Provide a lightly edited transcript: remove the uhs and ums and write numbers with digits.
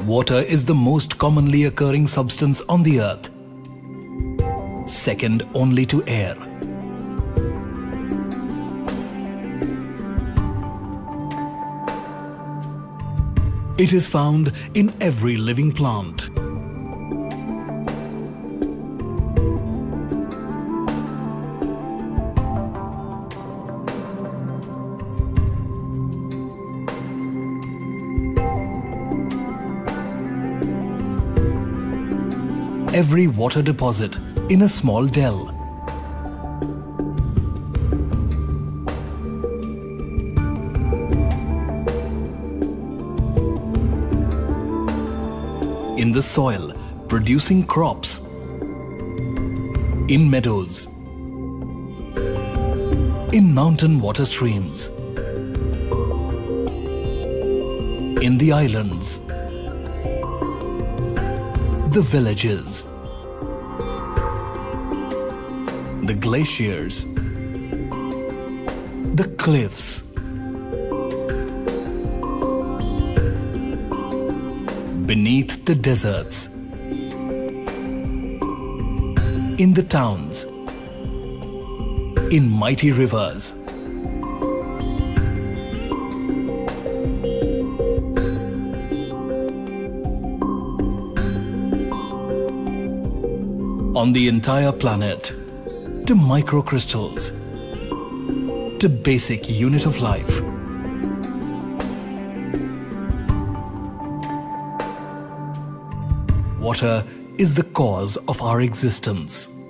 Water is the most commonly occurring substance on the earth, second only to air. It is found in every living plant. Every water deposit in a small dell. In the soil, producing crops. In meadows. In mountain water streams. In the islands. The villages. The glaciers. The cliffs. Beneath the deserts. In the towns. In mighty rivers. On the entire planet, to microcrystals, to basic unit of life. Water is the cause of our existence.